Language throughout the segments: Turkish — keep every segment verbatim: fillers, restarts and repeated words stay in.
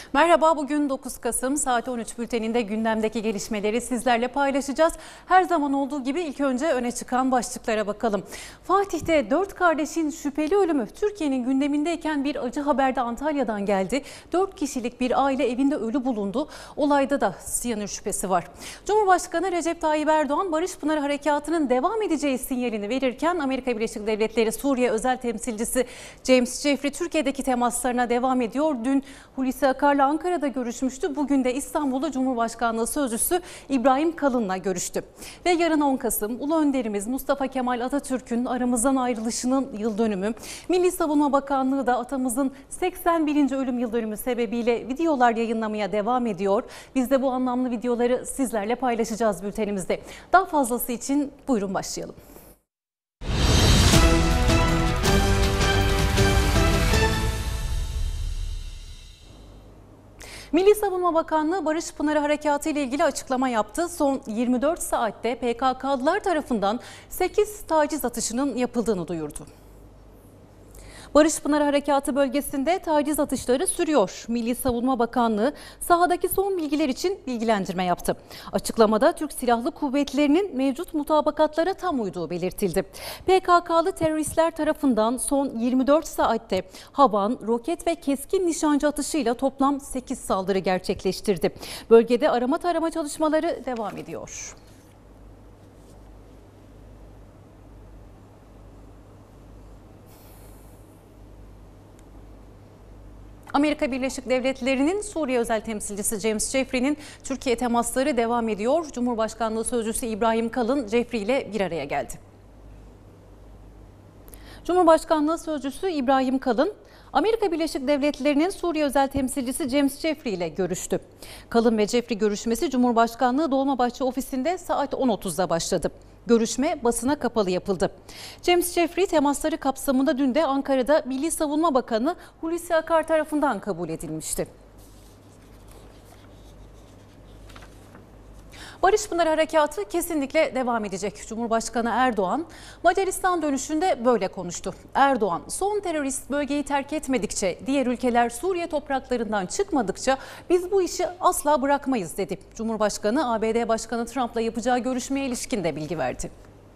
Merhaba, bugün dokuz Kasım saat on üç bülteninde gündemdeki gelişmeleri sizlerle paylaşacağız. Her zaman olduğu gibi ilk önce öne çıkan başlıklara bakalım. Fatih'te dört kardeşin şüpheli ölümü Türkiye'nin gündemindeyken bir acı haber de Antalya'dan geldi. dört kişilik bir aile evinde ölü bulundu. Olayda da siyanür şüphesi var. Cumhurbaşkanı Recep Tayyip Erdoğan Barış Pınarı Harekatı'nın devam edeceği sinyalini verirken Amerika Birleşik Devletleri Suriye özel temsilcisi James Jeffrey Türkiye'deki temaslarına devam ediyor. Dün Hulusi Akar'la Ankara'da görüşmüştü. Bugün de İstanbul'da Cumhurbaşkanlığı Sözcüsü İbrahim Kalın'la görüştü. Ve yarın on Kasım Ulu Önderimiz Mustafa Kemal Atatürk'ün aramızdan ayrılışının yıl dönümü. Milli Savunma Bakanlığı da atamızın seksen birinci ölüm yıl dönümü sebebiyle videolar yayınlamaya devam ediyor. Biz de bu anlamlı videoları sizlerle paylaşacağız bültenimizde. Daha fazlası için buyurun başlayalım. Milli Savunma Bakanlığı Barış Pınarı Harekatı ile ilgili açıklama yaptı. Son yirmi dört saatte P K K'lılar tarafından sekiz taciz atışının yapıldığını duyurdu. Barış Pınarı Harekatı bölgesinde taciz atışları sürüyor. Milli Savunma Bakanlığı sahadaki son bilgiler için bilgilendirme yaptı. Açıklamada Türk Silahlı Kuvvetleri'nin mevcut mutabakatlara tam uyduğu belirtildi. P K K'lı teröristler tarafından son yirmi dört saatte havan, roket ve keskin nişancı atışıyla toplam sekiz saldırı gerçekleştirdi. Bölgede arama tarama çalışmaları devam ediyor. Amerika Birleşik Devletleri'nin Suriye özel temsilcisi James Jeffrey'nin Türkiye temasları devam ediyor. Cumhurbaşkanlığı Sözcüsü İbrahim Kalın Jeffrey ile bir araya geldi. Cumhurbaşkanlığı Sözcüsü İbrahim Kalın, Amerika Birleşik Devletleri'nin Suriye özel temsilcisi James Jeffrey ile görüştü. Kalın ve Jeffrey görüşmesi Cumhurbaşkanlığı Dolmabahçe ofisinde saat on otuzda başladı. Görüşme basına kapalı yapıldı. James Jeffrey temasları kapsamında dün de Ankara'da Milli Savunma Bakanı Hulusi Akar tarafından kabul edilmişti. Barış Pınarı Harekatı kesinlikle devam edecek. Cumhurbaşkanı Erdoğan Macaristan dönüşünde böyle konuştu. Erdoğan, son terörist bölgeyi terk etmedikçe, diğer ülkeler Suriye topraklarından çıkmadıkça biz bu işi asla bırakmayız dedi. Cumhurbaşkanı A B D Başkanı Trump'la yapacağı görüşmeye ilişkin de bilgi verdi.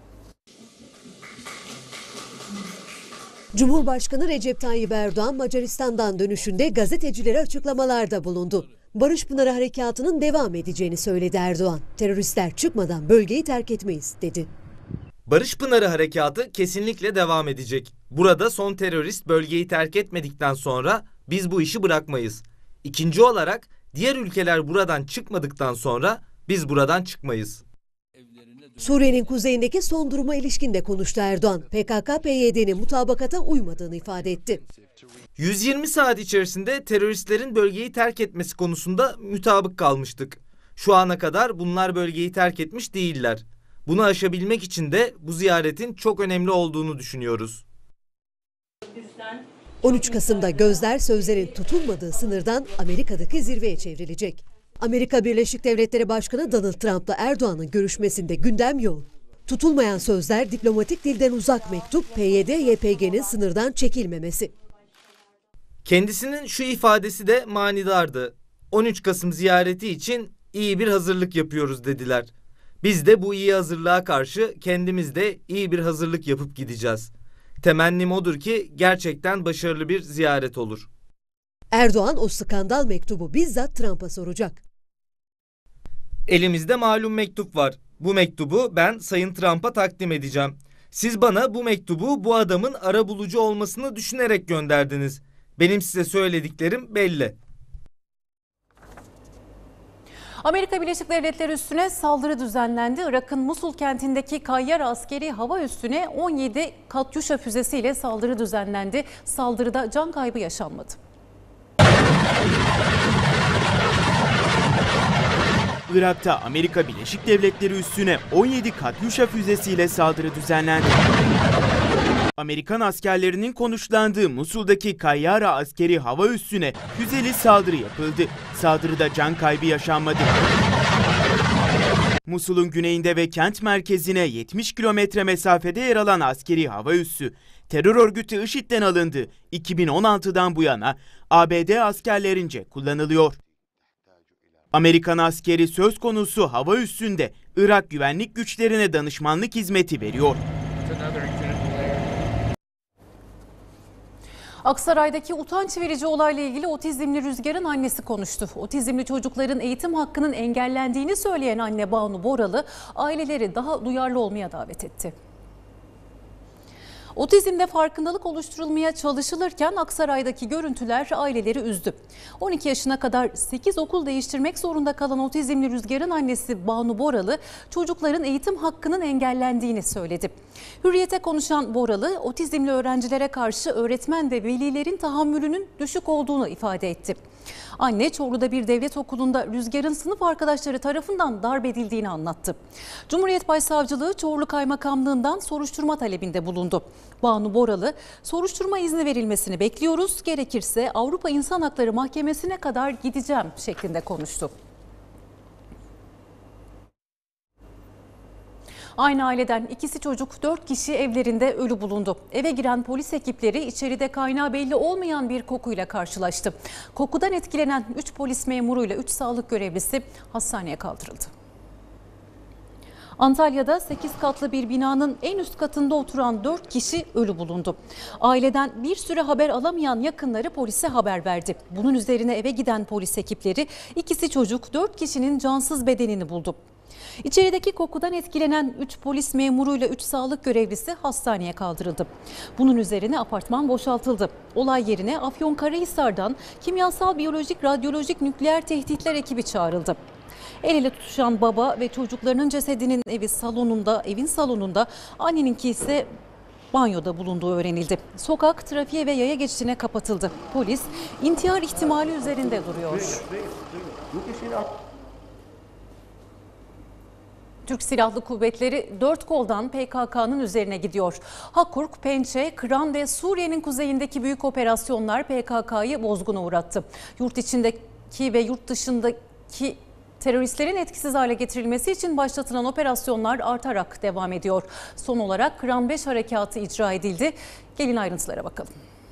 Cumhurbaşkanı Recep Tayyip Erdoğan Macaristan'dan dönüşünde gazetecilere açıklamalarda bulundu. Barış Pınarı Harekatı'nın devam edeceğini söyledi Erdoğan. Teröristler çıkmadan bölgeyi terk etmeyiz dedi. Barış Pınarı Harekatı kesinlikle devam edecek. Burada son terörist bölgeyi terk etmedikten sonra biz bu işi bırakmayız. İkinci olarak diğer ülkeler buradan çıkmadıktan sonra biz buradan çıkmayız. Suriye'nin kuzeyindeki son duruma ilişkin de konuştu Erdoğan. P K K P Y D'nin mutabakata uymadığını ifade etti. yüz yirmi saat içerisinde teröristlerin bölgeyi terk etmesi konusunda mutabık kalmıştık. Şu ana kadar bunlar bölgeyi terk etmiş değiller. Bunu aşabilmek için de bu ziyaretin çok önemli olduğunu düşünüyoruz. on üç Kasım'da gözler sözlerin tutulmadığı sınırdan Amerika'daki zirveye çevrilecek. Amerika Birleşik Devletleri Başkanı Donald Trump'la Erdoğan'ın görüşmesinde gündem yoğun. Tutulmayan sözler, diplomatik dilden uzak mektup, P Y D Y P G'nin sınırdan çekilmemesi. Kendisinin şu ifadesi de manidardı. on üç Kasım ziyareti için iyi bir hazırlık yapıyoruz dediler. Biz de bu iyi hazırlığa karşı kendimiz de iyi bir hazırlık yapıp gideceğiz. Temennim odur ki gerçekten başarılı bir ziyaret olur. Erdoğan o skandal mektubu bizzat Trump'a soracak. Elimizde malum mektup var. Bu mektubu ben Sayın Trump'a takdim edeceğim. Siz bana bu mektubu bu adamın arabulucu olmasını düşünerek gönderdiniz. Benim size söylediklerim belli. Amerika Birleşik Devletleri üssüne saldırı düzenlendi. Irak'ın Musul kentindeki Kayyara askeri hava üssüne on yedi Katyusha füzesiyle saldırı düzenlendi. Saldırıda can kaybı yaşanmadı. Irak'ta Amerika Birleşik Devletleri üssüne on yedi Katyusha füzesiyle saldırı düzenlendi. Amerikan askerlerinin konuşlandığı Musul'daki Kayyara askeri hava üssüne füzeli saldırı yapıldı. Saldırıda can kaybı yaşanmadı. Musul'un güneyinde ve kent merkezine yetmiş kilometre mesafede yer alan askeri hava üssü, terör örgütü IŞİD'den alındı. iki bin on altıdan bu yana A B D askerlerince kullanılıyor. Amerikan askeri söz konusu hava üssünde Irak güvenlik güçlerine danışmanlık hizmeti veriyor. Aksaray'daki utanç verici olayla ilgili otizmli Rüzgar'ın annesi konuştu. Otizmli çocukların eğitim hakkının engellendiğini söyleyen anne Banu Boralı aileleri daha duyarlı olmaya davet etti. Otizmde farkındalık oluşturulmaya çalışılırken Aksaray'daki görüntüler aileleri üzdü. on iki yaşına kadar sekiz okul değiştirmek zorunda kalan otizmli Rüzgar'ın annesi Banu Boralı çocukların eğitim hakkının engellendiğini söyledi. Hürriyet'e konuşan Boralı, otizmli öğrencilere karşı öğretmen ve velilerin tahammülünün düşük olduğunu ifade etti. Anne Çorlu'da bir devlet okulunda Rüzgar'ın sınıf arkadaşları tarafından darp edildiğini anlattı. Cumhuriyet Başsavcılığı Çorlu Kaymakamlığından soruşturma talebinde bulundu. Banu Boralı, soruşturma izni verilmesini bekliyoruz, gerekirse Avrupa İnsan Hakları Mahkemesi'ne kadar gideceğim şeklinde konuştu. Aynı aileden ikisi çocuk, dört kişi evlerinde ölü bulundu. Eve giren polis ekipleri içeride kaynağı belli olmayan bir kokuyla karşılaştı. Kokudan etkilenen üç polis memuruyla üç sağlık görevlisi hastaneye kaldırıldı. Antalya'da sekiz katlı bir binanın en üst katında oturan dört kişi ölü bulundu. Aileden bir süre haber alamayan yakınları polise haber verdi. Bunun üzerine eve giden polis ekipleri ikisi çocuk, dört kişinin cansız bedenini buldu. İçerideki kokudan etkilenen üç polis memuruyla üç sağlık görevlisi hastaneye kaldırıldı. Bunun üzerine apartman boşaltıldı. Olay yerine Afyonkarahisar'dan kimyasal, biyolojik, radyolojik, nükleer tehditler ekibi çağrıldı. El ele tutuşan baba ve çocuklarının cesedinin evi salonunda, evin salonunda, anneninki ise banyoda bulunduğu öğrenildi. Sokak trafiğe ve yaya geçidine kapatıldı. Polis intihar ihtimali üzerinde duruyor. Türk Silahlı Kuvvetleri dört koldan P K K'nın üzerine gidiyor. Hakurk, Pençe, Kıran ve Suriye'nin kuzeyindeki büyük operasyonlar P K K'yı bozguna uğrattı. Yurt içindeki ve yurt dışındaki teröristlerin etkisiz hale getirilmesi için başlatılan operasyonlar artarak devam ediyor. Son olarak Kıran beş harekatı icra edildi. Gelin ayrıntılara bakalım.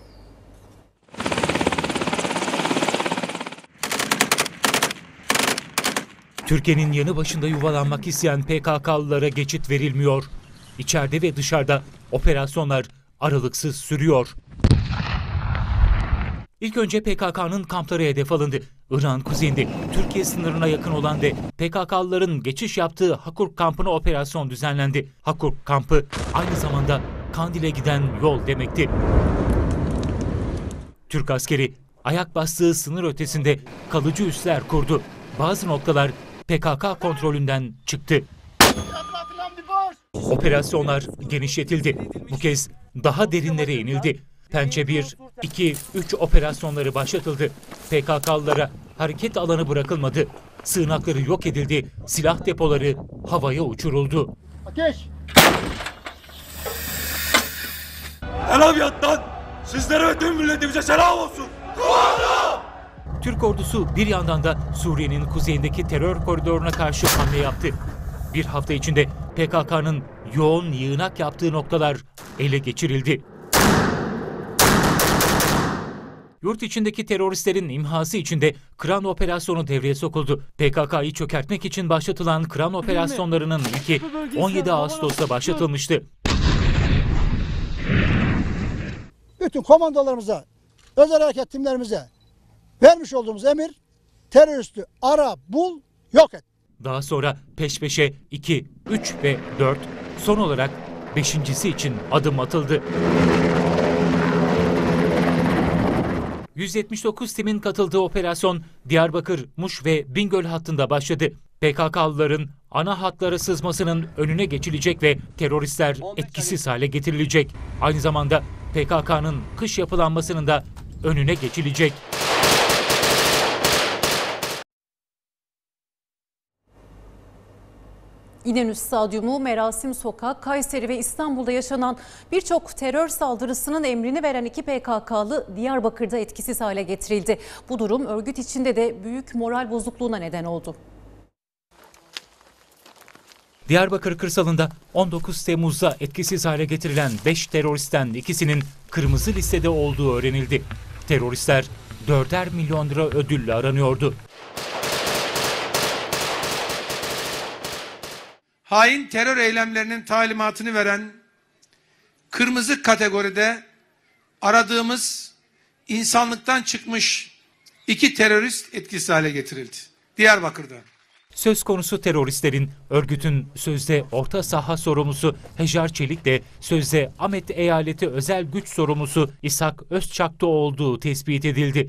Türkiye'nin yanı başında yuvalanmak isteyen P K K'lılara geçit verilmiyor. İçeride ve dışarıda operasyonlar aralıksız sürüyor. İlk önce P K K'nın kampları hedef alındı. İran kuzeyinde Türkiye sınırına yakın olan ve P K K'lıların geçiş yaptığı Hakurk kampına operasyon düzenlendi. Hakurk kampı aynı zamanda Kandil'e giden yol demekti. Türk askeri ayak bastığı sınır ötesinde kalıcı üsler kurdu. Bazı noktalar P K K kontrolünden çıktı. Operasyonlar genişletildi. Bu kez daha derinlere inildi. Pençe bir, iki, üç operasyonları başlatıldı. P K K'lılara hareket alanı bırakılmadı. Sığınakları yok edildi. Silah depoları havaya uçuruldu. Ateş! Elaviyattan sizlere ve tüm milletimize selam olsun. Kumanda! Türk ordusu bir yandan da Suriye'nin kuzeyindeki terör koridoruna karşı hamle yaptı. Bir hafta içinde P K K'nın yoğun yığınak yaptığı noktalar ele geçirildi. Yurt içindeki teröristlerin imhası içinde Kıran operasyonu devreye sokuldu. P K K'yı çökertmek için başlatılan Kıran operasyonlarının ilki on yedi Ağustos'ta başlatılmıştı. Bütün komandolarımıza, özel hareket timlerimize vermiş olduğumuz emir teröristi ara, bul, yok et. Daha sonra peş peşe iki, üç ve dört, son olarak beşincisi için adım atıldı. yüz yetmiş dokuz timin katıldığı operasyon Diyarbakır, Muş ve Bingöl hattında başladı. P K K'lıların ana hatlara sızmasının önüne geçilecek ve teröristler etkisiz hale getirilecek. Aynı zamanda P K K'nın kış yapılanmasının da önüne geçilecek. İnönü Stadyumu, Merasim Sokak, Kayseri ve İstanbul'da yaşanan birçok terör saldırısının emrini veren iki P K K'lı Diyarbakır'da etkisiz hale getirildi. Bu durum örgüt içinde de büyük moral bozukluğuna neden oldu. Diyarbakır kırsalında on dokuz Temmuz'da etkisiz hale getirilen beş teröristten ikisinin kırmızı listede olduğu öğrenildi. Teröristler dörder milyon lira ödülle aranıyordu. Hain terör eylemlerinin talimatını veren kırmızı kategoride aradığımız insanlıktan çıkmış iki terörist etkisiz hale getirildi Diyarbakır'da. Söz konusu teröristlerin örgütün sözde orta saha sorumlusu Hecar Çelik'le sözde Ahmet Eyaleti özel güç sorumlusu İshak Özçak'ta olduğu tespit edildi.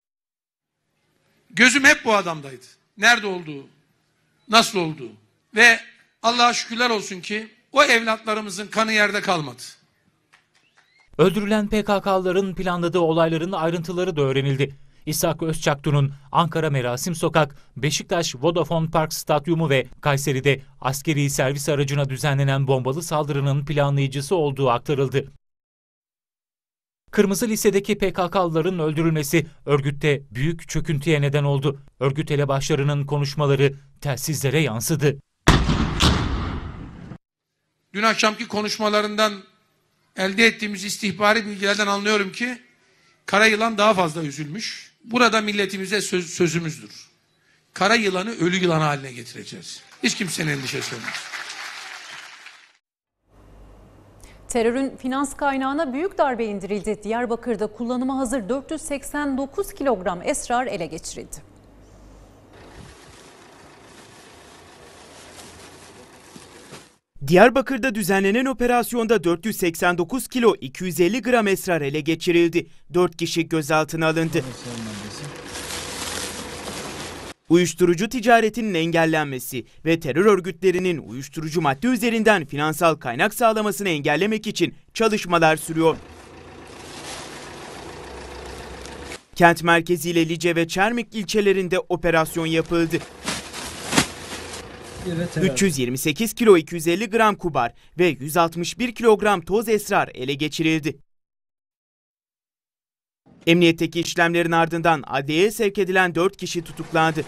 Gözüm hep bu adamdaydı. Nerede olduğu, nasıl olduğu ve Allah'a şükürler olsun ki o evlatlarımızın kanı yerde kalmadı. Öldürülen P K K'lıların planladığı olayların ayrıntıları da öğrenildi. İshak Özçaktu'nun Ankara Merasim Sokak, Beşiktaş Vodafone Park Stadyumu ve Kayseri'de askeri servis aracına düzenlenen bombalı saldırının planlayıcısı olduğu aktarıldı. Kırmızı listedeki P K K'lıların öldürülmesi örgütte büyük çöküntüye neden oldu. Örgüt elebaşlarının konuşmaları telsizlere yansıdı. Dün akşamki konuşmalarından elde ettiğimiz istihbari bilgilerden anlıyorum ki kara yılan daha fazla üzülmüş. Burada milletimize söz, sözümüzdür. Kara yılanı ölü yılan haline getireceğiz. Hiç kimsenin endişesi olmaz. Terörün finans kaynağına büyük darbe indirildi. Diyarbakır'da kullanıma hazır dört yüz seksen dokuz kilogram esrar ele geçirildi. Diyarbakır'da düzenlenen operasyonda dört yüz seksen dokuz kilo iki yüz elli gram esrar ele geçirildi. dört kişi gözaltına alındı. Uyuşturucu ticaretinin engellenmesi ve terör örgütlerinin uyuşturucu madde üzerinden finansal kaynak sağlamasını engellemek için çalışmalar sürüyor. Kent merkeziyle Lice ve Çermik ilçelerinde operasyon yapıldı. Evet, üç yüz yirmi sekiz kilo iki yüz elli gram kubar ve yüz altmış bir kilogram toz esrar ele geçirildi. Emniyetteki işlemlerin ardından adliyeye sevk edilen dört kişi tutuklandı.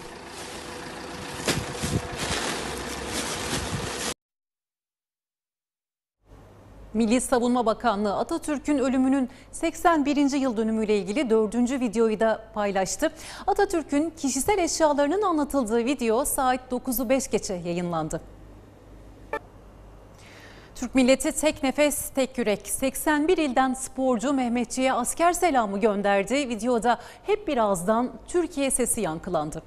Milli Savunma Bakanlığı Atatürk'ün ölümünün seksen birinci yıl dönümüyle ilgili dördüncü videoyu da paylaştı. Atatürk'ün kişisel eşyalarının anlatıldığı video saat dokuzu beş geçe yayınlandı. Türk milleti tek nefes, tek yürek. seksen bir ilden sporcu Mehmetçiğe asker selamı gönderdi. Videoda hep bir ağızdan Türkiye sesi yankılandı.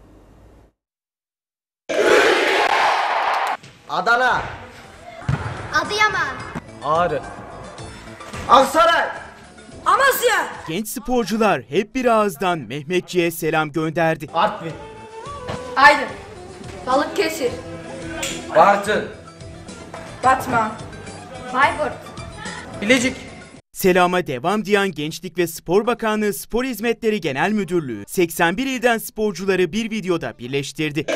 Adana, Adıyaman, Ağrı, Aksaray, Amasya, Genç sporcular hep bir ağızdan Mehmetçiğe selam gönderdi. Artvin, Aydın, Balıkesir, Bartın, Batman, Bayburt, Bilecik. Selama devam diyen Gençlik ve Spor Bakanlığı Spor Hizmetleri Genel Müdürlüğü seksen bir ilden sporcuları bir videoda birleştirdi.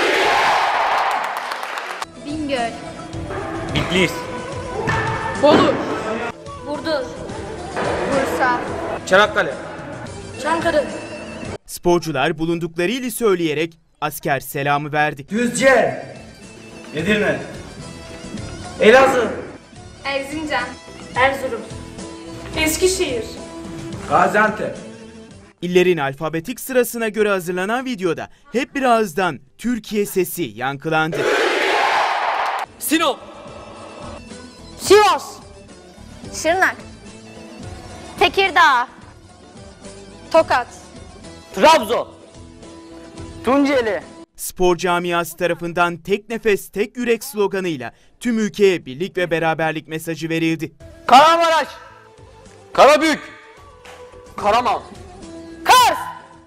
Bingöl, Bitlis, Bolu, Burdur, Bursa, Çanakkale, Çankırı, Sporcular bulundukları ili söyleyerek asker selamı verdi. Düzce, Edirne, Elazığ, Erzincan, Erzurum, Eskişehir, Gaziantep. İllerin alfabetik sırasına göre hazırlanan videoda hep bir ağızdan Türkiye sesi yankılandı. Sinop, Sivas, Şırnak, Tekirdağ, Tokat, Trabzon, Tunceli, Spor camiası tarafından tek nefes tek yürek sloganıyla tüm ülkeye birlik ve beraberlik mesajı verildi. Kahramanmaraş, Karabük, Karaman, Kars,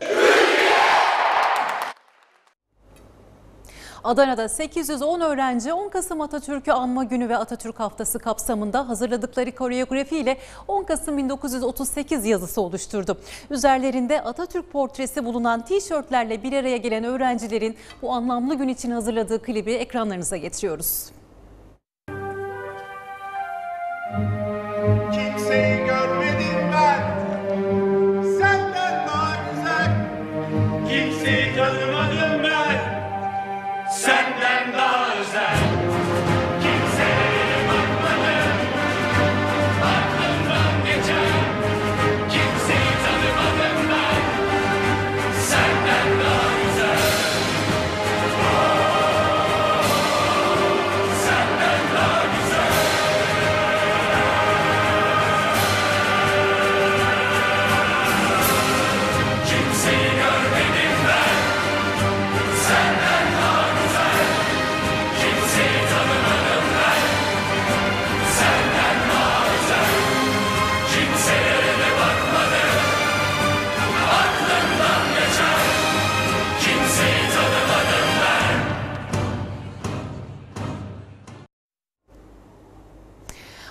Adana'da sekiz yüz on öğrenci on Kasım Atatürk'ü Anma Günü ve Atatürk Haftası kapsamında hazırladıkları koreografiyle on Kasım bin dokuz yüz otuz sekiz yazısı oluşturdu. Üzerlerinde Atatürk portresi bulunan tişörtlerle bir araya gelen öğrencilerin bu anlamlı gün için hazırladığı klibi ekranlarınıza getiriyoruz. Kimseyi görmedim ben, senden daha güzel. Kimseyi tanımadım ben, senden daha özel.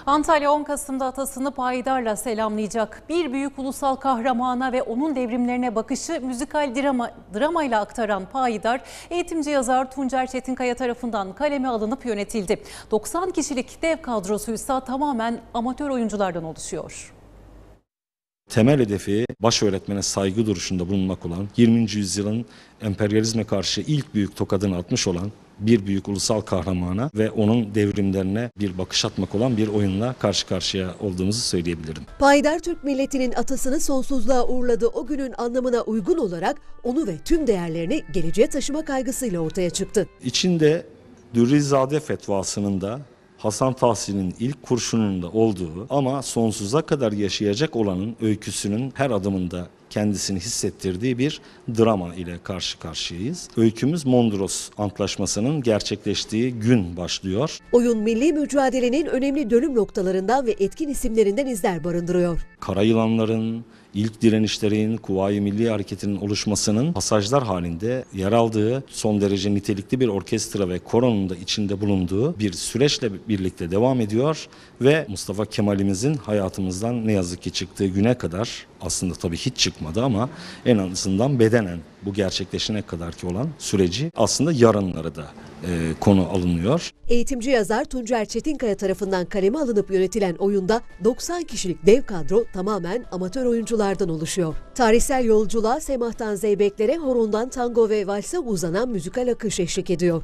Antalya on Kasım'da atasını payidarla selamlayacak. Bir büyük ulusal kahramana ve onun devrimlerine bakışı müzikal drama, dramayla aktaran payidar, eğitimci yazar Tuncer Çetinkaya tarafından kaleme alınıp yönetildi. doksan kişilik dev kadrosuysa tamamen amatör oyunculardan oluşuyor. Temel hedefi baş öğretmene saygı duruşunda bulunmak olan, yirminci yüzyılın emperyalizme karşı ilk büyük tokadını atmış olan bir büyük ulusal kahramana ve onun devrimlerine bir bakış atmak olan bir oyunla karşı karşıya olduğumuzu söyleyebilirim. Payidar Türk milletinin atasını sonsuzluğa uğurladığı o günün anlamına uygun olarak onu ve tüm değerlerini geleceğe taşıma kaygısıyla ortaya çıktı. İçinde Dürrizade fetvasının da Hasan Tahsin'in ilk kurşunun da olduğu ama sonsuza kadar yaşayacak olanın öyküsünün her adımında kendisini hissettirdiği bir drama ile karşı karşıyayız. Öykümüz Mondros Antlaşması'nın gerçekleştiği gün başlıyor. Oyun milli mücadelenin önemli dönüm noktalarından ve etkin isimlerinden izler barındırıyor. Karayılanların, ilk direnişlerin, Kuvayi Milli Hareketi'nin oluşmasının pasajlar halinde yer aldığı, son derece nitelikli bir orkestra ve koronun da içinde bulunduğu bir süreçle birlikte devam ediyor ve Mustafa Kemal'imizin hayatımızdan ne yazık ki çıktığı güne kadar, aslında tabii hiç çıkmadı ama en azından bedenen bu gerçekleşene kadarki olan süreci aslında yarınları da e, konu alınıyor. Eğitimci yazar Tuncer Çetinkaya tarafından kaleme alınıp yönetilen oyunda doksan kişilik dev kadro tamamen amatör oyunculardan oluşuyor. Tarihsel yolculuğa semahtan zeybeklere, horondan tango ve valse uzanan müzikal akış eşlik ediyor.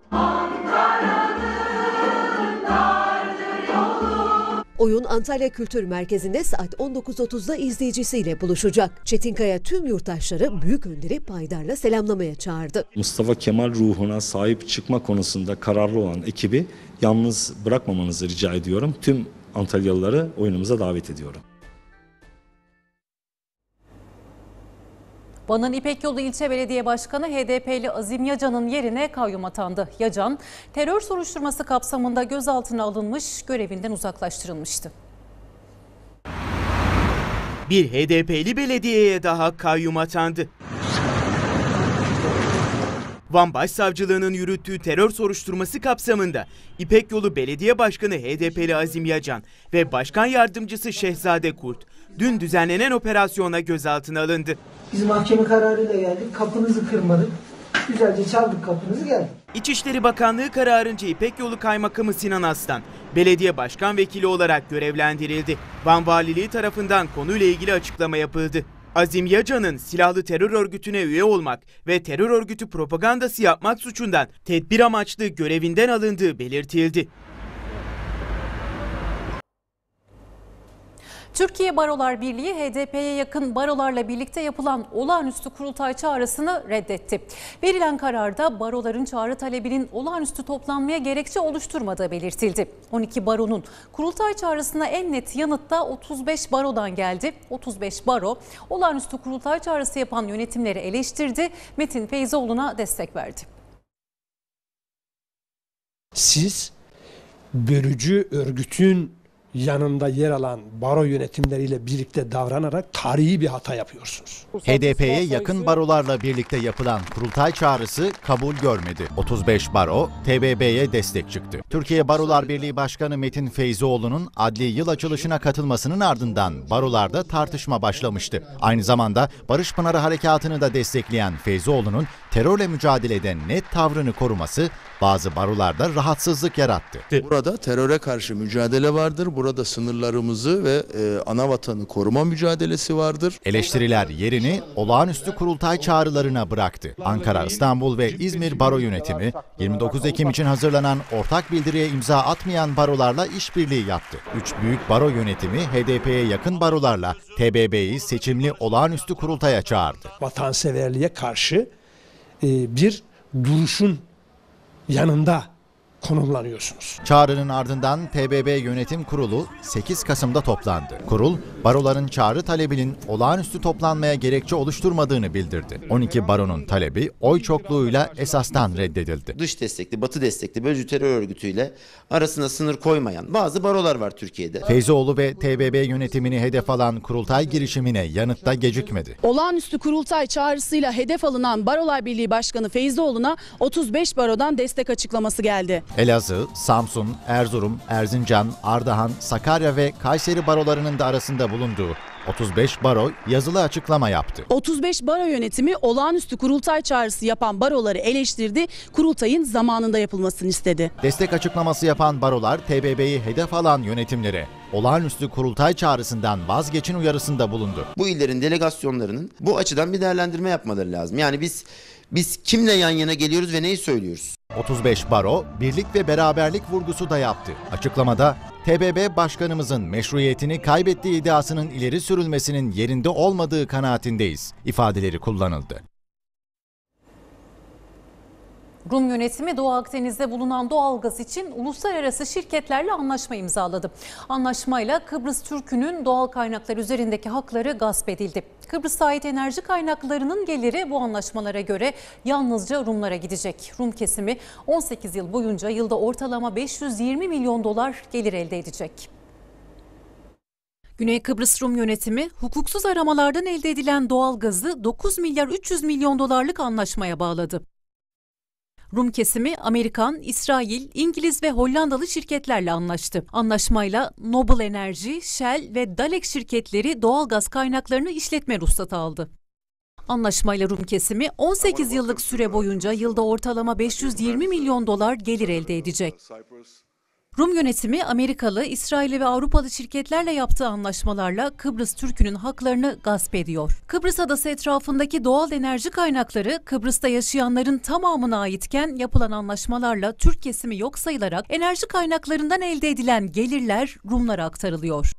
Oyun Antalya Kültür Merkezi'nde saat on dokuz otuzda izleyicisiyle buluşacak. Çetinkaya tüm yurttaşları büyük önderi paydarla selamlamaya çağırdı. Mustafa Kemal ruhuna sahip çıkma konusunda kararlı olan ekibi yalnız bırakmamanızı rica ediyorum. Tüm Antalyalıları oyunumuza davet ediyorum. Van'ın İpekyolu İlçe Belediye Başkanı H D P'li Azim Yacan'ın yerine kayyum atandı. Yacan, terör soruşturması kapsamında gözaltına alınmış, görevinden uzaklaştırılmıştı. Bir H D P'li belediyeye daha kayyum atandı. Van Başsavcılığı'nın yürüttüğü terör soruşturması kapsamında İpekyolu Belediye Başkanı H D P'li Azim Yacan ve Başkan Yardımcısı Şehzade Kurt dün düzenlenen operasyona gözaltına alındı. Biz mahkeme kararıyla geldik, kapınızı kırmadık, güzelce çaldık kapınızı geldik. İçişleri Bakanlığı kararınca İpekyolu Kaymakamı Sinan Aslan, belediye başkan vekili olarak görevlendirildi. Van Valiliği tarafından konuyla ilgili açıklama yapıldı. Azim Yacan'ın silahlı terör örgütüne üye olmak ve terör örgütü propagandası yapmak suçundan tedbir amaçlı görevinden alındığı belirtildi. Türkiye Barolar Birliği H D P'ye yakın barolarla birlikte yapılan olağanüstü kurultay çağrısını reddetti. Verilen kararda baroların çağrı talebinin olağanüstü toplanmaya gerekçe oluşturmadığı belirtildi. on iki baronun kurultay çağrısına en net yanıt da otuz beş barodan geldi. otuz beş baro olağanüstü kurultay çağrısı yapan yönetimleri eleştirdi. Metin Feyzoğlu'na destek verdi. Siz bölücü örgütün yanında yer alan baro yönetimleriyle birlikte davranarak tarihi bir hata yapıyorsunuz. H D P'ye yakın barolarla birlikte yapılan kurultay çağrısı kabul görmedi. otuz beş baro T B B'ye destek çıktı. Türkiye Barolar Birliği Başkanı Metin Feyzoğlu'nun adli yıl açılışına katılmasının ardından barolarda tartışma başlamıştı. Aynı zamanda Barış Pınarı Harekatı'nı da destekleyen Feyzoğlu'nun terörle mücadelede net tavrını koruması bazı barolarda rahatsızlık yarattı. Burada teröre karşı mücadele vardır. Burada sınırlarımızı ve e, ana vatanı koruma mücadelesi vardır. Eleştiriler yerini olağanüstü kurultay çağrılarına bıraktı. Ankara, İstanbul ve İzmir Baro Yönetimi yirmi dokuz Ekim için hazırlanan ortak bildiriye imza atmayan barolarla işbirliği yaptı. Üç büyük baro yönetimi H D P'ye yakın barolarla T B B'yi seçimli olağanüstü kurultaya çağırdı. Vatanseverliğe karşı e, bir duruşun yanında konumlanıyorsunuz. Çağrının ardından T B B Yönetim Kurulu sekiz Kasım'da toplandı. Kurul, baroların çağrı talebinin olağanüstü toplanmaya gerekçe oluşturmadığını bildirdi. on iki baronun talebi oy çokluğuyla esastan reddedildi. Dış destekli, batı destekli bölücü terör örgütüyle arasına sınır koymayan bazı barolar var Türkiye'de. Feyzoğlu ve T B B yönetimini hedef alan kurultay girişimine yanıtta gecikmedi. Olağanüstü kurultay çağrısıyla hedef alınan Barolar Birliği Başkanı Feyzoğlu'na otuz beş barodan destek açıklaması geldi. Elazığ, Samsun, Erzurum, Erzincan, Ardahan, Sakarya ve Kayseri barolarının da arasında bulunduğu otuz beş baro yazılı açıklama yaptı. otuz beş baro yönetimi olağanüstü kurultay çağrısı yapan baroları eleştirdi, kurultayın zamanında yapılmasını istedi. Destek açıklaması yapan barolar T B B'yi hedef alan yönetimlere olağanüstü kurultay çağrısından vazgeçin uyarısında bulundu. Bu illerin delegasyonlarının bu açıdan bir değerlendirme yapmaları lazım. Yani biz biz kimle yan yana geliyoruz ve neyi söylüyoruz? otuz beş baro birlik ve beraberlik vurgusu da yaptı. Açıklamada T B B Başkanımızın meşruiyetini kaybettiği iddiasının ileri sürülmesinin yerinde olmadığı kanaatindeyiz ifadeleri kullanıldı. Rum yönetimi Doğu Akdeniz'de bulunan doğalgaz için uluslararası şirketlerle anlaşma imzaladı. Anlaşmayla Kıbrıs Türk'ünün doğal kaynaklar üzerindeki hakları gasp edildi. Kıbrıs'a ait enerji kaynaklarının geliri bu anlaşmalara göre yalnızca Rumlara gidecek. Rum kesimi on sekiz yıl boyunca yılda ortalama beş yüz yirmi milyon dolar gelir elde edecek. Güney Kıbrıs Rum yönetimi hukuksuz aramalardan elde edilen doğalgazı dokuz milyar üç yüz milyon dolarlık anlaşmaya bağladı. Rum kesimi Amerikan, İsrail, İngiliz ve Hollandalı şirketlerle anlaştı. Anlaşmayla Noble Enerji, Shell ve Dalek şirketleri doğalgaz kaynaklarını işletme ruhsatı aldı. Anlaşmayla Rum kesimi on sekiz yıllık süre boyunca yılda ortalama beş yüz yirmi milyon dolar gelir elde edecek. Rum yönetimi Amerikalı, İsrailli ve Avrupalı şirketlerle yaptığı anlaşmalarla Kıbrıs Türk'ünün haklarını gasp ediyor. Kıbrıs adası etrafındaki doğal enerji kaynakları Kıbrıs'ta yaşayanların tamamına aitken yapılan anlaşmalarla Türk kesimi yok sayılarak enerji kaynaklarından elde edilen gelirler Rumlara aktarılıyor.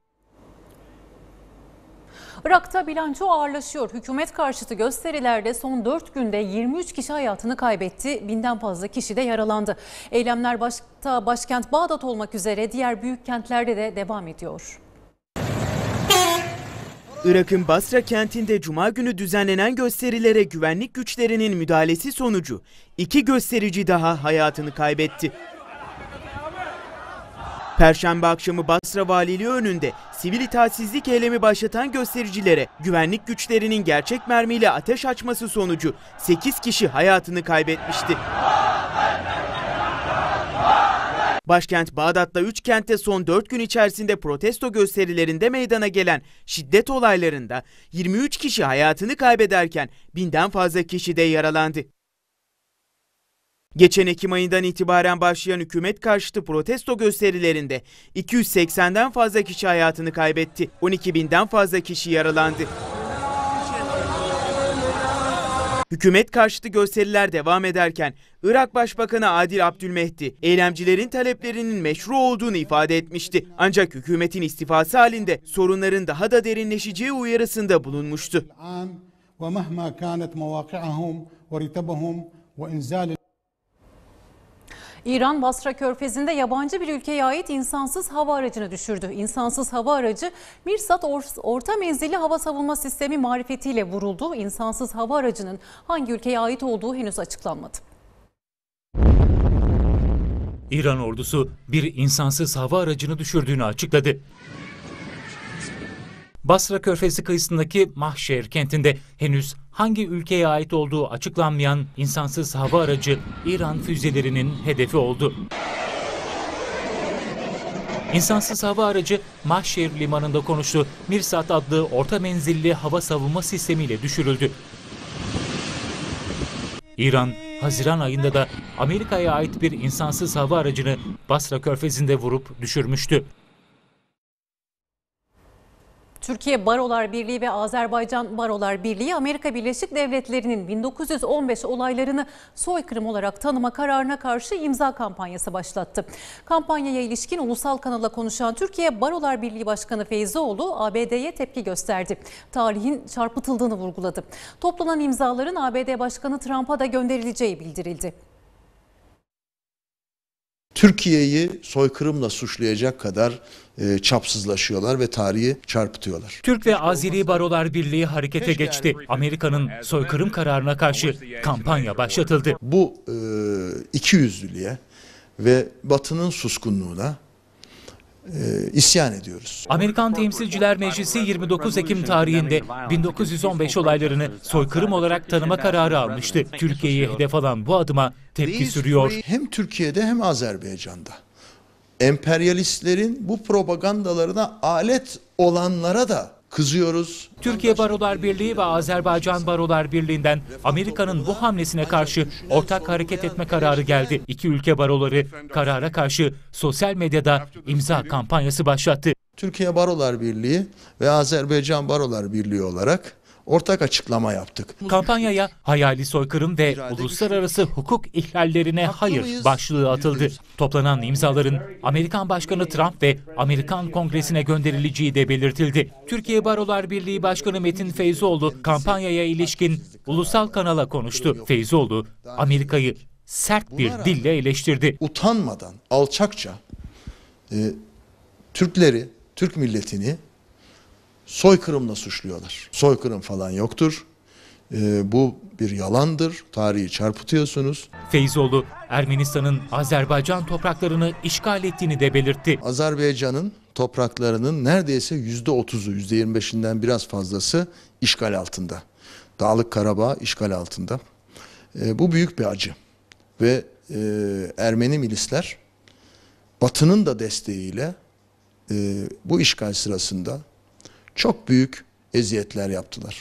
Irak'ta bilanço ağırlaşıyor. Hükümet karşıtı gösterilerde son dört günde yirmi üç kişi hayatını kaybetti. Binden fazla kişi de yaralandı. Eylemler başta başkent Bağdat olmak üzere diğer büyük kentlerde de devam ediyor. Irak'ın Basra kentinde Cuma günü düzenlenen gösterilere güvenlik güçlerinin müdahalesi sonucu iki gösterici daha hayatını kaybetti. Perşembe akşamı Basra Valiliği önünde sivil itaatsizlik eylemi başlatan göstericilere güvenlik güçlerinin gerçek mermiyle ateş açması sonucu sekiz kişi hayatını kaybetmişti. Başkent Bağdat'ta üç kentte son dört gün içerisinde protesto gösterilerinde meydana gelen şiddet olaylarında yirmi üç kişi hayatını kaybederken binden fazla kişi de yaralandı. Geçen Ekim ayından itibaren başlayan hükümet karşıtı protesto gösterilerinde iki yüz seksenden fazla kişi hayatını kaybetti. on iki binden fazla kişi yaralandı. Hükümet karşıtı gösteriler devam ederken Irak Başbakanı Adil Abdülmehdi eylemcilerin taleplerinin meşru olduğunu ifade etmişti. Ancak hükümetin istifası halinde sorunların daha da derinleşeceği uyarısında bulunmuştu. İran, Basra Körfezi'nde yabancı bir ülkeye ait insansız hava aracını düşürdü. İnsansız hava aracı Mirsat or- orta menzilli hava savunma sistemi marifetiyle vuruldu. İnsansız hava aracının hangi ülkeye ait olduğu henüz açıklanmadı. İran ordusu bir insansız hava aracını düşürdüğünü açıkladı. Basra Körfezi kıyısındaki Mahşer kentinde henüz hangi ülkeye ait olduğu açıklanmayan insansız hava aracı İran füzelerinin hedefi oldu. İnsansız hava aracı Mahşer limanında konuştu. Mirsat adlı orta menzilli hava savunma sistemiyle düşürüldü. İran, Haziran ayında da Amerika'ya ait bir insansız hava aracını Basra Körfezi'nde vurup düşürmüştü. Türkiye Barolar Birliği ve Azerbaycan Barolar Birliği, Amerika Birleşik Devletleri'nin bin dokuz yüz on beş olaylarını soykırım olarak tanıma kararına karşı imza kampanyası başlattı. Kampanyaya ilişkin ulusal kanala konuşan Türkiye Barolar Birliği Başkanı Feyzioğlu, A B D'ye tepki gösterdi. Tarihin çarpıtıldığını vurguladı. Toplanan imzaların A B D Başkanı Trump'a da gönderileceği bildirildi. Türkiye'yi soykırımla suçlayacak kadar e, çapsızlaşıyorlar ve tarihi çarpıtıyorlar. Türk ve Azeri Barolar Birliği harekete geçti. Amerika'nın soykırım kararına karşı kampanya başlatıldı. Bu e, ikiyüzlülüğe ve Batı'nın suskunluğuna e, isyan ediyoruz. Amerikan Temsilciler Meclisi yirmi dokuz Ekim tarihinde bin dokuz yüz on beş olaylarını soykırım olarak tanıma kararı almıştı. Türkiye'yi hedef alan bu adıma tepki sürüyor. Hem Türkiye'de hem Azerbaycan'da emperyalistlerin bu propagandalarına alet olanlara da kızıyoruz. Türkiye Barolar Birliği ve Azerbaycan Barolar Birliği'nden Amerika'nın bu hamlesine karşı ortak hareket etme kararı geldi. İki ülke baroları karara karşı sosyal medyada imza kampanyası başlattı. Türkiye Barolar Birliği ve Azerbaycan Barolar Birliği olarak ortak açıklama yaptık. Kampanyaya hayali soykırım ve uluslararası hukuk ihlallerine hayır başlığı atıldı. Toplanan imzaların Amerikan Başkanı Trump ve Amerikan Kongresi'ne gönderileceği de belirtildi. Türkiye Barolar Birliği Başkanı Metin Feyzoğlu kampanyaya ilişkin ulusal kanala konuştu. Feyzoğlu Amerika'yı sert bir dille eleştirdi. Utanmadan, alçakça e, Türkleri, Türk milletini soykırımla suçluyorlar. Soykırım falan yoktur. Ee, bu bir yalandır. Tarihi çarpıtıyorsunuz. Feyzoğlu, Ermenistan'ın Azerbaycan topraklarını işgal ettiğini de belirtti. Azerbaycan'ın topraklarının neredeyse yüzde otuzu, yüzde yirmi beşinden biraz fazlası işgal altında. Dağlık Karabağ işgal altında. Ee, bu büyük bir acı. Ve e, Ermeni milisler Batı'nın da desteğiyle e, bu işgal sırasında çok büyük eziyetler yaptılar.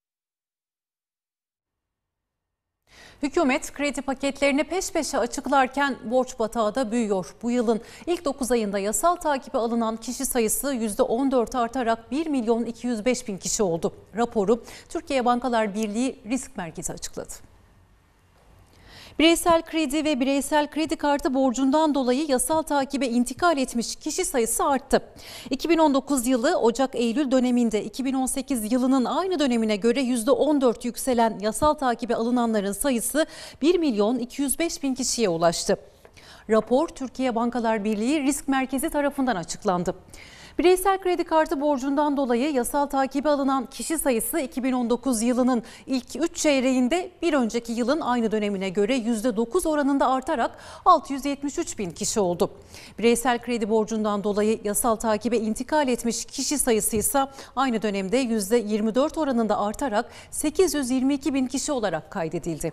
Hükümet kredi paketlerini peş peşe açıklarken borç batağı da büyüyor. Bu yılın ilk dokuz ayında yasal takibe alınan kişi sayısı yüzde on dört artarak bir milyon iki yüz beş bin kişi oldu. Raporu Türkiye Bankalar Birliği Risk Merkezi açıkladı. Bireysel kredi ve bireysel kredi kartı borcundan dolayı yasal takibe intikal etmiş kişi sayısı arttı. iki bin on dokuz yılı Ocak-Eylül döneminde iki bin on sekiz yılının aynı dönemine göre yüzde on dört yükselen yasal takibe alınanların sayısı bir milyon iki yüz beş bin kişiye ulaştı. Rapor Türkiye Bankalar Birliği Risk Merkezi tarafından açıklandı. Bireysel kredi kartı borcundan dolayı yasal takibe alınan kişi sayısı iki bin on dokuz yılının ilk üç çeyreğinde bir önceki yılın aynı dönemine göre yüzde dokuz oranında artarak altı yüz yetmiş üç bin kişi oldu. Bireysel kredi borcundan dolayı yasal takibe intikal etmiş kişi sayısı ise aynı dönemde yüzde yirmi dört oranında artarak sekiz yüz yirmi iki bin kişi olarak kaydedildi.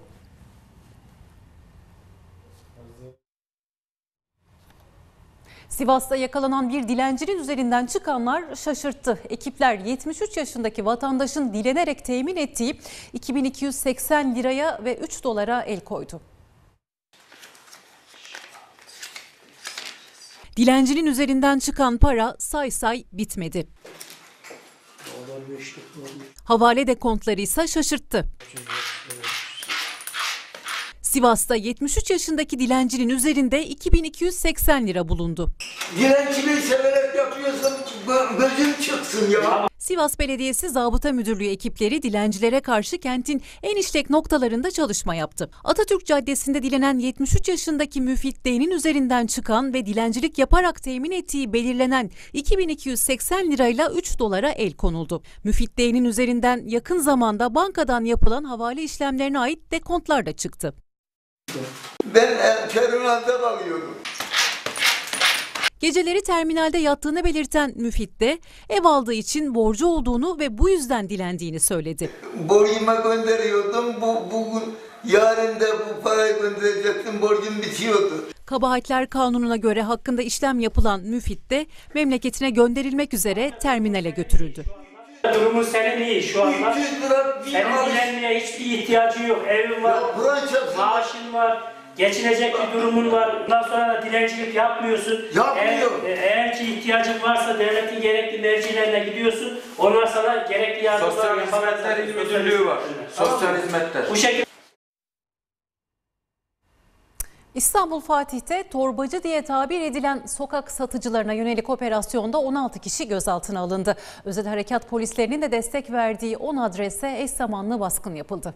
Sivas'ta yakalanan bir dilencinin üzerinden çıkanlar şaşırttı. Ekipler yetmiş üç yaşındaki vatandaşın dilenerek temin ettiği iki bin iki yüz seksen liraya ve üç dolara el koydu. Dilencinin üzerinden çıkan para say say bitmedi. Havale dekontları ise şaşırttı. Sivas'ta yetmiş üç yaşındaki dilencinin üzerinde iki bin iki yüz seksen lira bulundu. Dilenciliği severek yapıyorsun, gözün çıksın ya. Sivas Belediyesi Zabıta Müdürlüğü ekipleri dilencilere karşı kentin en işlek noktalarında çalışma yaptı. Atatürk Caddesi'nde dilenen yetmiş üç yaşındaki Müfit D'nin üzerinden çıkan ve dilencilik yaparak temin ettiği belirlenen iki bin iki yüz seksen lirayla üç dolara el konuldu. Müfit D'nin üzerinden yakın zamanda bankadan yapılan havale işlemlerine ait dekontlar da çıktı. Ben terminalde kalıyorum. Geceleri terminalde yattığını belirten Müfit de ev aldığı için borcu olduğunu ve bu yüzden dilendiğini söyledi. Borcuma gönderiyordum. Bu, bugün yarın da bu parayı gönderecektim. Borcum bitiyordu. Kabahatler Kanunu'na göre hakkında işlem yapılan Müfit de memleketine gönderilmek üzere terminale götürüldü. Durumun senin iyi şu anda. Senin dilenmeye hiçbir ihtiyacı yok. Evin var, maaşın var, geçinecek bir durumun var. Bundan sonra da dilencilik yapmıyorsun. Yapmıyorum. Eğer, eğer ki ihtiyacın varsa devletin gerekli mercilerine gidiyorsun. Onlar sana gerekli yardımlar Sosyal Hizmetler İl Müdürlüğü var. Sosyal Hizmetler. Bu şekilde. İstanbul Fatih'te torbacı diye tabir edilen sokak satıcılarına yönelik operasyonda on altı kişi gözaltına alındı. Özel harekat polislerinin de destek verdiği on adrese eş zamanlı baskın yapıldı.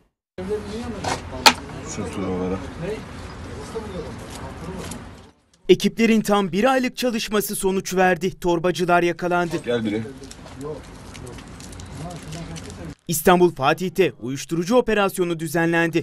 Ekiplerin tam bir aylık çalışması sonuç verdi. Torbacılar yakalandı. Gel biri. İstanbul Fatih'te uyuşturucu operasyonu düzenlendi.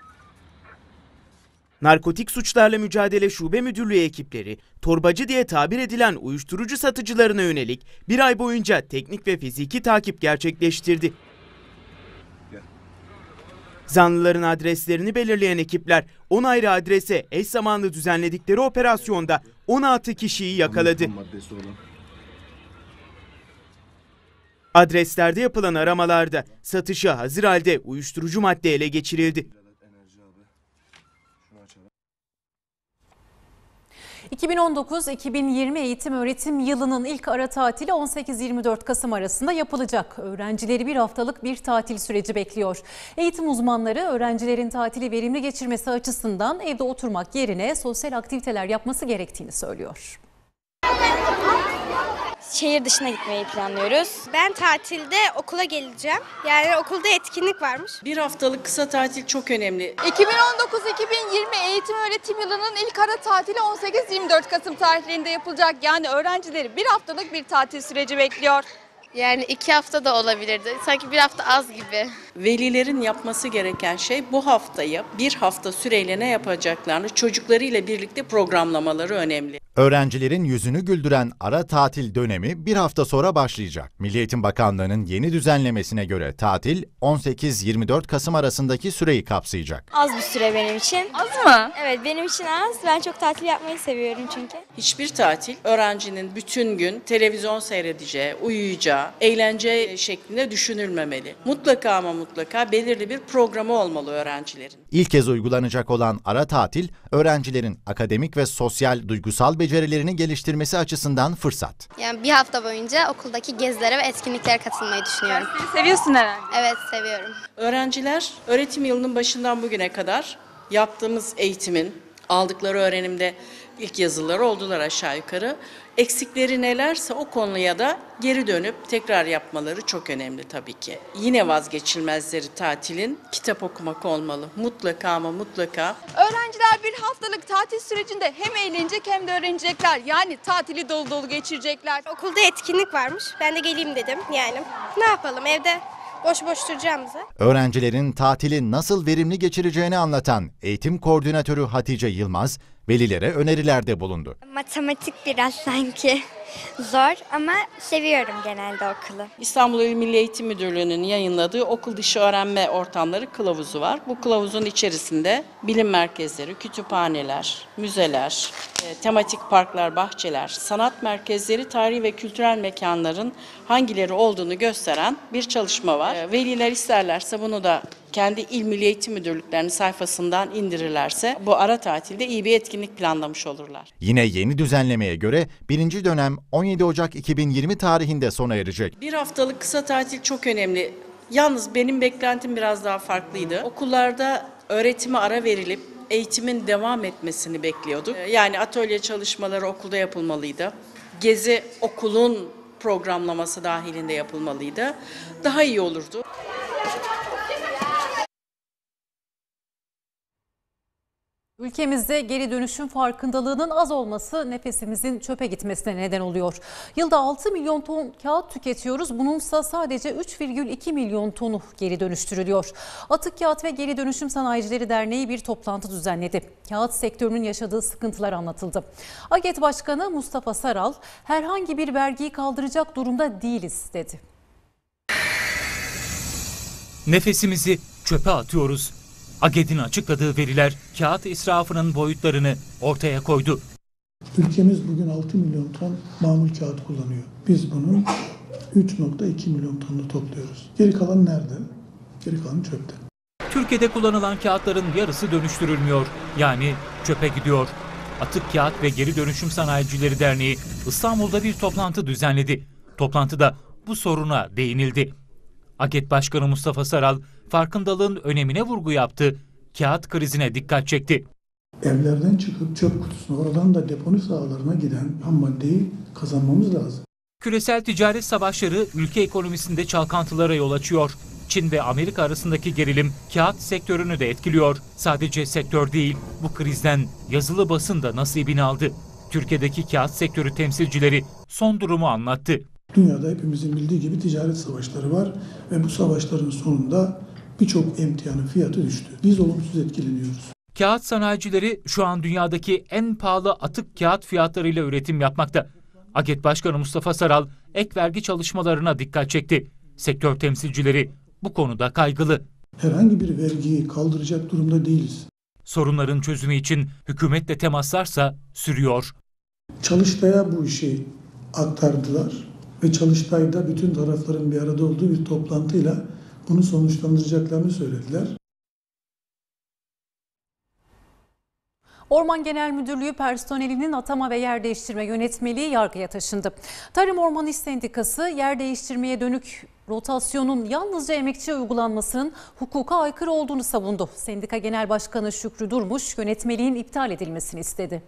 Narkotik Suçlarla Mücadele Şube Müdürlüğü ekipleri, torbacı diye tabir edilen uyuşturucu satıcılarına yönelik bir ay boyunca teknik ve fiziki takip gerçekleştirdi. Zanlıların adreslerini belirleyen ekipler on ayrı adrese eş zamanlı düzenledikleri operasyonda on altı kişiyi yakaladı. Adreslerde yapılan aramalarda satışa hazır halde uyuşturucu madde ele geçirildi. iki bin on dokuz iki bin yirmi eğitim öğretim yılının ilk ara tatili on sekiz yirmi dört Kasım arasında yapılacak. Öğrencileri bir haftalık bir tatil süreci bekliyor. Eğitim uzmanları öğrencilerin tatili verimli geçirmesi açısından evde oturmak yerine sosyal aktiviteler yapması gerektiğini söylüyor. Şehir dışına gitmeyi planlıyoruz. Ben tatilde okula geleceğim. Yani okulda etkinlik varmış. Bir haftalık kısa tatil çok önemli. iki bin on dokuz iki bin yirmi eğitim öğretim yılının ilk ara tatili on sekiz yirmi dört Kasım tarihlerinde yapılacak. Yani öğrencileri bir haftalık bir tatil süreci bekliyor. Yani iki hafta da olabilirdi. Sanki bir hafta az gibi. Velilerin yapması gereken şey bu haftayı bir hafta süreyle ne yapacaklarını çocuklarıyla birlikte programlamaları önemli. Öğrencilerin yüzünü güldüren ara tatil dönemi bir hafta sonra başlayacak. Milli Eğitim Bakanlığı'nın yeni düzenlemesine göre tatil on sekiz yirmi dört Kasım arasındaki süreyi kapsayacak. Az bir süre benim için. Az mı? Evet, benim için az. Ben çok tatil yapmayı seviyorum çünkü. Hiçbir tatil öğrencinin bütün gün televizyon seyredeceği, uyuyacağı, eğlence şeklinde düşünülmemeli. Mutlaka ama mutlaka belirli bir programı olmalı öğrencilerin. İlk kez uygulanacak olan ara tatil, öğrencilerin akademik ve sosyal, duygusal becerilerini geliştirmesi açısından fırsat. Yani bir hafta boyunca okuldaki gezilere ve etkinliklere katılmayı düşünüyorum. Dersleri seviyorsun herhalde. Evet, seviyorum. Öğrenciler öğretim yılının başından bugüne kadar yaptığımız eğitimin aldıkları öğrenimde ilk yazılıları oldular aşağı yukarı. Eksikleri nelerse o konuya da geri dönüp tekrar yapmaları çok önemli tabii ki. Yine vazgeçilmezleri tatilin kitap okumak olmalı. Mutlaka ama mutlaka. Öğrenciler bir haftalık tatil sürecinde hem eğlenecek hem de öğrenecekler. Yani tatili dolu dolu geçirecekler. Okulda etkinlik varmış. Ben de geleyim dedim yani. Ne yapalım evde boş boş duracağımıza. Öğrencilerin tatili nasıl verimli geçireceğini anlatan eğitim koordinatörü Hatice Yılmaz, velilere önerilerde bulundu. Matematik biraz sanki zor ama seviyorum genelde okulu. İstanbul İl Milli Eğitim Müdürlüğü'nün yayınladığı okul dışı öğrenme ortamları kılavuzu var. Bu kılavuzun içerisinde bilim merkezleri, kütüphaneler, müzeler, e, tematik parklar, bahçeler, sanat merkezleri, tarihi ve kültürel mekanların hangileri olduğunu gösteren bir çalışma var. E, veliler isterlerse bunu da kendi İl Milli Eğitim Müdürlüklerinin sayfasından indirirlerse bu ara tatilde iyi bir etkinlik planlamış olurlar. Yine yeni düzenlemeye göre birinci dönem on yedi Ocak iki bin yirmi tarihinde sona erecek. Bir haftalık kısa tatil çok önemli. Yalnız benim beklentim biraz daha farklıydı. Okullarda öğretime ara verilip eğitimin devam etmesini bekliyorduk. Yani atölye çalışmaları okulda yapılmalıydı. Gezi okulun programlaması dahilinde yapılmalıydı. Daha iyi olurdu. Ülkemizde geri dönüşüm farkındalığının az olması nefesimizin çöpe gitmesine neden oluyor. Yılda altı milyon ton kağıt tüketiyoruz. Bununsa sadece üç virgül iki milyon tonu geri dönüştürülüyor. Atık Kağıt ve Geri Dönüşüm Sanayicileri Derneği bir toplantı düzenledi. Kağıt sektörünün yaşadığı sıkıntılar anlatıldı. AGET Başkanı Mustafa Saral, herhangi bir vergiyi kaldıracak durumda değiliz dedi. Nefesimizi çöpe atıyoruz. AGET'in açıkladığı veriler kağıt israfının boyutlarını ortaya koydu. Ülkemiz bugün altı milyon ton mamul kağıt kullanıyor. Biz bunun üç nokta iki milyon tonunu topluyoruz. Geri kalan nerede? Geri kalan çöpte. Türkiye'de kullanılan kağıtların yarısı dönüştürülmüyor. Yani çöpe gidiyor. Atık Kağıt ve Geri Dönüşüm Sanayicileri Derneği İstanbul'da bir toplantı düzenledi. Toplantıda bu soruna değinildi. AGET Başkanı Mustafa Saral, farkındalığın önemine vurgu yaptı, kağıt krizine dikkat çekti. Evlerden çıkıp çöp kutusuna, oradan da deponi sahalarına giden ham maddeyi kazanmamız lazım. Küresel ticaret savaşları ülke ekonomisinde çalkantılara yol açıyor. Çin ve Amerika arasındaki gerilim kağıt sektörünü de etkiliyor. Sadece sektör değil, bu krizden yazılı basın da nasibini aldı. Türkiye'deki kağıt sektörü temsilcileri son durumu anlattı. Dünyada hepimizin bildiği gibi ticaret savaşları var ve bu savaşların sonunda birçok emtianın fiyatı düştü. Biz olumsuz etkileniyoruz. Kağıt sanayicileri şu an dünyadaki en pahalı atık kağıt fiyatlarıyla üretim yapmakta. AGET Başkanı Mustafa Saral ek vergi çalışmalarına dikkat çekti. Sektör temsilcileri bu konuda kaygılı. Herhangi bir vergiyi kaldıracak durumda değiliz. Sorunların çözümü için hükümetle temaslarsa sürüyor. Çalıştay'a bu işi aktardılar ve Çalıştay'da bütün tarafların bir arada olduğu bir toplantıyla bunu sonuçlandıracaklarını söylediler. Orman Genel Müdürlüğü personelinin atama ve yer değiştirme yönetmeliği yargıya taşındı. Tarım Orman İş Sendikası yer değiştirmeye dönük rotasyonun yalnızca emekçiye uygulanmasının hukuka aykırı olduğunu savundu. Sendika Genel Başkanı Şükrü Durmuş yönetmeliğin iptal edilmesini istedi.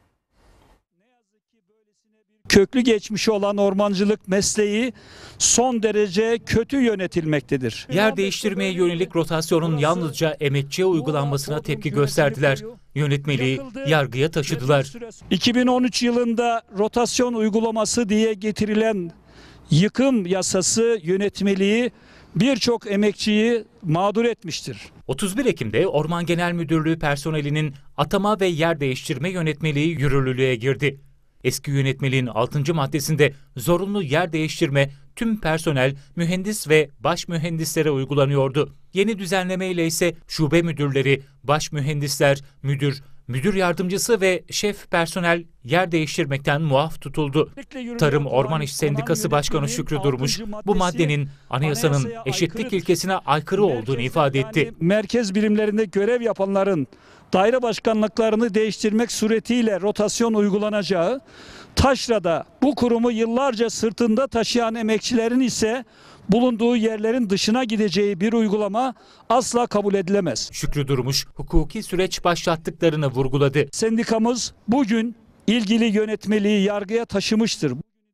Köklü geçmişi olan ormancılık mesleği son derece kötü yönetilmektedir. Yer değiştirmeye yönelik rotasyonun yalnızca emekçiye uygulanmasına tepki gösterdiler. Yönetmeliği yargıya taşıdılar. iki bin on üç yılında rotasyon uygulaması diye getirilen yıkım yasası yönetmeliği birçok emekçiyi mağdur etmiştir. otuz bir Ekim'de Orman Genel Müdürlüğü personelinin atama ve yer değiştirme yönetmeliği yürürlüğe girdi. Eski yönetmeliğin altıncı maddesinde zorunlu yer değiştirme tüm personel, mühendis ve baş mühendislere uygulanıyordu. Yeni düzenleme ile ise şube müdürleri, baş mühendisler, müdür, müdür yardımcısı ve şef personel yer değiştirmekten muaf tutuldu. Tarım Orman İş Sendikası Başkanı Şükrü Durmuş bu maddenin anayasanın eşitlik ilkesine aykırı olduğunu ifade etti. Merkez birimlerinde görev yapanların daire başkanlıklarını değiştirmek suretiyle rotasyon uygulanacağı, taşrada bu kurumu yıllarca sırtında taşıyan emekçilerin ise bulunduğu yerlerin dışına gideceği bir uygulama asla kabul edilemez. Şükrü Durmuş hukuki süreç başlattıklarını vurguladı. Sendikamız bugün ilgili yönetmeliği yargıya taşımıştır.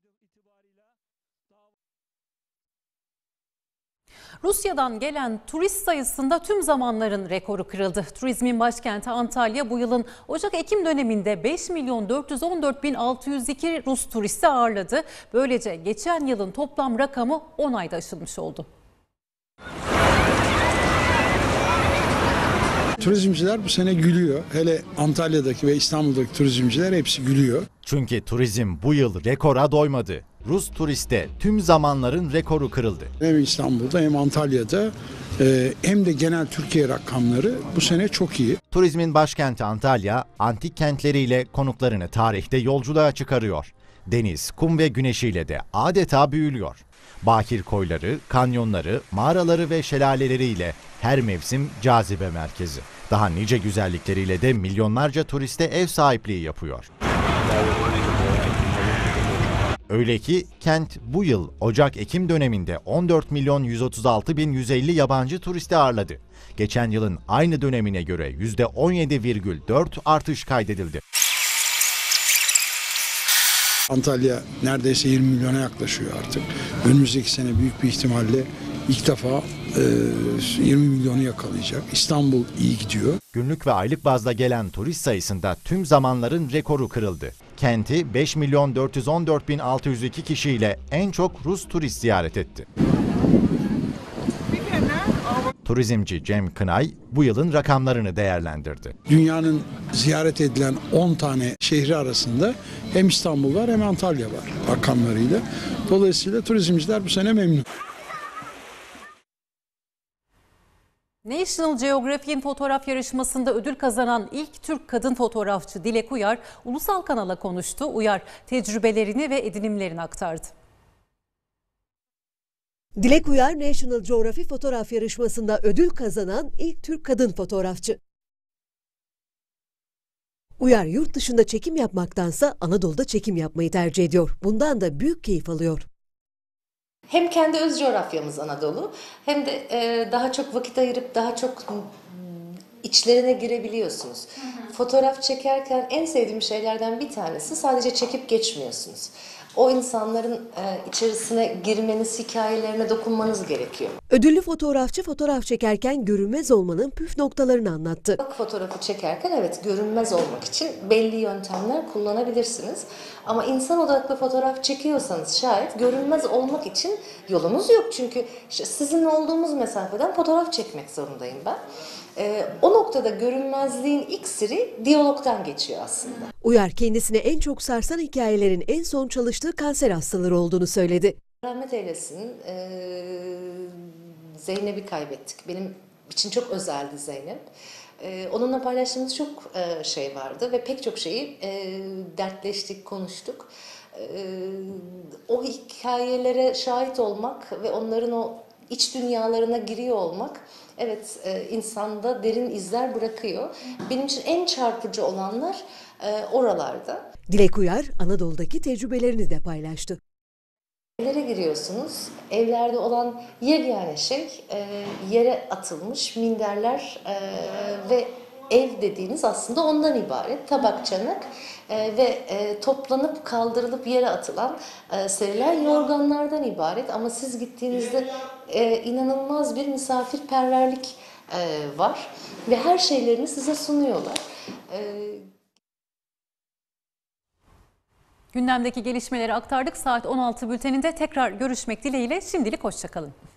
Rusya'dan gelen turist sayısında tüm zamanların rekoru kırıldı. Turizmin başkenti Antalya bu yılın Ocak-Ekim döneminde beş milyon dört yüz on dört bin altı yüz iki Rus turisti ağırladı. Böylece geçen yılın toplam rakamı on ayda aşılmış oldu. Turizmciler bu sene gülüyor. Hele Antalya'daki ve İstanbul'daki turizmciler hepsi gülüyor. Çünkü turizm bu yıl rekora doymadı. Rus turiste tüm zamanların rekoru kırıldı. Hem İstanbul'da hem Antalya'da e, hem de genel Türkiye rakamları bu sene çok iyi. Turizmin başkenti Antalya, antik kentleriyle konuklarını tarihte yolculuğa çıkarıyor. Deniz, kum ve güneşiyle de adeta büyülüyor. Bakir koyları, kanyonları, mağaraları ve şelaleleriyle her mevsim cazibe merkezi. Daha nice güzellikleriyle de milyonlarca turiste ev sahipliği yapıyor. Öyle ki kent bu yıl Ocak-Ekim döneminde on dört milyon yüz otuz altı bin yüz elli yabancı turisti ağırladı. Geçen yılın aynı dönemine göre yüzde on yedi virgül dört artış kaydedildi. Antalya neredeyse yirmi milyona yaklaşıyor artık. Önümüzdeki sene büyük bir ihtimalle ilk defa e, yirmi milyonu yakalayacak. İstanbul iyi gidiyor. Günlük ve aylık bazda gelen turist sayısında tüm zamanların rekoru kırıldı. Kenti beş milyon dört yüz on dört bin altı yüz iki kişiyle en çok Rus turist ziyaret etti. Turizmci Cem Kınay bu yılın rakamlarını değerlendirdi. Dünyanın ziyaret edilen on tane şehri arasında hem İstanbul var hem Antalya var rakamlarıyla. Dolayısıyla turizmciler bu sene memnun. National Geographic'in fotoğraf yarışmasında ödül kazanan ilk Türk kadın fotoğrafçı Dilek Uyar ulusal kanala konuştu. Uyar tecrübelerini ve edinimlerini aktardı. Dilek Uyar, National Geographic fotoğraf yarışmasında ödül kazanan ilk Türk kadın fotoğrafçı. Uyar yurt dışında çekim yapmaktansa Anadolu'da çekim yapmayı tercih ediyor. Bundan da büyük keyif alıyor. Hem kendi öz coğrafyamız Anadolu hem de e, daha çok vakit ayırıp daha çok içlerine girebiliyorsunuz. Hı hı. Fotoğraf çekerken en sevdiğim şeylerden bir tanesi sadece çekip geçmiyorsunuz. O insanların e, içerisine girmeniz, hikayelerine dokunmanız gerekiyor. Ödüllü fotoğrafçı fotoğraf çekerken görünmez olmanın püf noktalarını anlattı. Fotoğrafı çekerken evet görünmez olmak için belli yöntemler kullanabilirsiniz. Ama insan odaklı fotoğraf çekiyorsanız şayet görünmez olmak için yolunuz yok. Çünkü işte sizinle olduğumuz mesafeden fotoğraf çekmek zorundayım ben. Ee, o noktada görünmezliğin iksiri diyalogdan geçiyor aslında. Uyar kendisine en çok sarsan hikayelerin en son çalıştığı kanser hastaları olduğunu söyledi. Rahmet eylesin, ee, Zeynep'i kaybettik. Benim için çok özeldi Zeynep. Ee, onunla paylaştığımız çok e, şey vardı ve pek çok şeyi e, dertleştik, konuştuk. Ee, o hikayelere şahit olmak ve onların o iç dünyalarına giriyor olmak, evet, e, insanda derin izler bırakıyor. Benim için en çarpıcı olanlar e, oralarda. Dilek Uyar, Anadolu'daki tecrübelerini de paylaştı. Evlere giriyorsunuz, evlerde olan yegane şey e, yere atılmış minderler e, ve ev dediğiniz aslında ondan ibaret. Tabak, çanak e, ve e, toplanıp kaldırılıp yere atılan, e, serilen yorganlardan ibaret. Ama siz gittiğinizde e, inanılmaz bir misafirperverlik e, var ve her şeylerini size sunuyorlar. E, Gündemdeki gelişmeleri aktardık. Saat on altı bülteninde tekrar görüşmek dileğiyle. Şimdilik hoşça kalın.